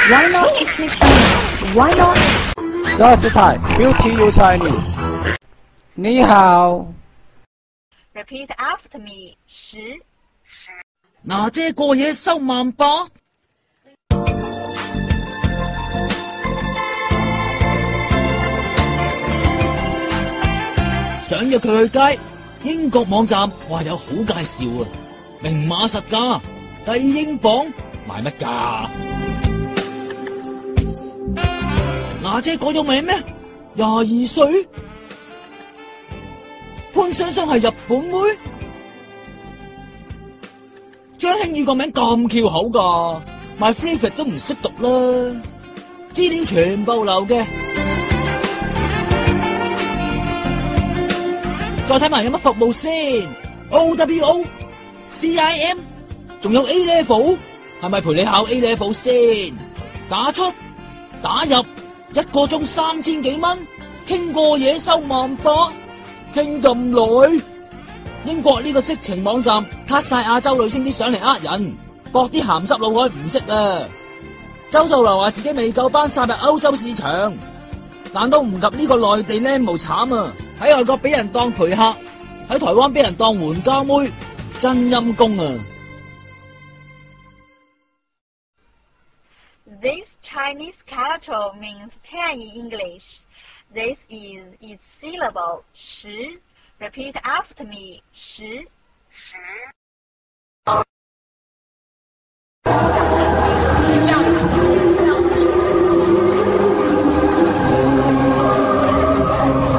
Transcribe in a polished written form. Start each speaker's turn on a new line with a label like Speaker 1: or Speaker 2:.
Speaker 1: Why not teach me Chinese? Why not?
Speaker 2: Just Thai, beauty you Chinese. 你好。
Speaker 3: Repeat after me. 10.
Speaker 4: 娜姐過夜收1800。想約佢去街，英國網站話有好介紹啊，明碼實價，計英鎊，賣乜價？娜姐改咗名咩？22歲，潘雙雙係日本妹，張馨予個名咁翹口㗎，My favorite 都唔識讀啦，資料全部流嘅。再睇埋有乜服務先 ，OWO、CIM， 仲有 A level， 係咪陪你考 A level 先？打出打入1個鐘3000幾蚊，傾過嘢收1800，傾咁耐。英國呢個色情網站撻晒亞洲女星啲相嚟呃人，博啲鹹濕老外唔識啊！周秀流話自己未夠班殺入歐洲市場，但都唔及呢個內地僆模慘啊！喺外國俾人當陪客，喺台灣俾人當援交妹，真陰公啊！
Speaker 3: This Chinese character means 10 in English. This is its syllable 10. Repeat after me. 10.